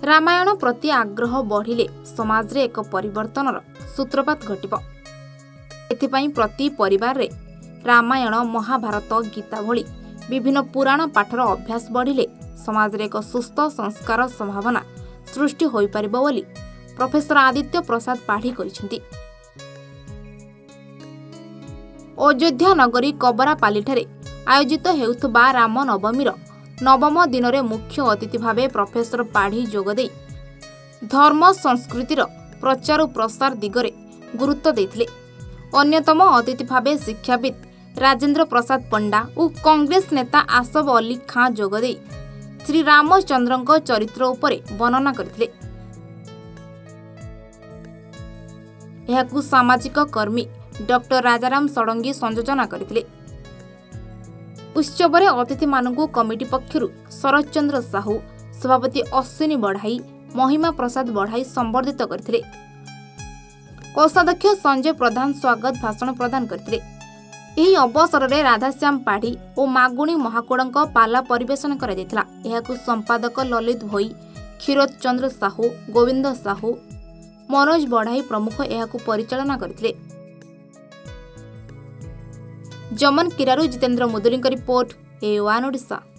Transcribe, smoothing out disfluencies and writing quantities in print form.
रामायण प्रति आग्रह बढ़िले समाज रे एक परिवर्तनर सूत्रपात घटिब। एथिपाई प्रति परिवार रे रामायण महाभारत गीता भली विभिन्न पुराण पाठर अभ्यास बढ़िले समाज रे एक सुस्थ संस्कार संभावना सृष्टि होई परिबो बोली प्रोफेसर आदित्य प्रसाद पाढ़ी कहिसेंती। अयोध्या नगरी कबरापालीठारे आयोजित हेउथबा राम नवमीर नवम दिन रे मुख्य अतिथि भावे प्रोफेसर पाढ़ी जोगदे धर्म संस्कृतिर प्रचार और प्रसार दिगरे गुरुत्व देथिले। अन्यतम अतिथि भावे शिक्षाविद राजेंद्र प्रसाद पंडा और कांग्रेस नेता आसफ अली खां जोगदे श्री रामचंद्रଙ୍କ चरित्र उपरे वर्णना करथिले। एहाकु सामाजिक कर्मी डॉक्टर राजाराम षडंगी संयोजना करथिले। उत्सव अतिथि मानू कमिटी पक्षरु शरद चंद्र साहू, सभापति अश्विनी बढ़ाई, महिमा प्रसाद बढ़ाई संबर्धित करथिले। कोषाध्यक्ष संजय प्रधान स्वागत भाषण प्रदान करथिले। एही अवसर में राधाश्याम पाढ़ी और मागुणी महाकुड़क पाला परिवेशन करा जायतिला। एहाकु संपादक ललित भोई, क्षीरोद चंद्र साहू, गोविंद साहू, मनोज बढ़ाई प्रमुख एहाकु परिचालना करथिले। जमन किरारू जितेंद्र मुदुली रिपोर्ट, A1 ओडिशा।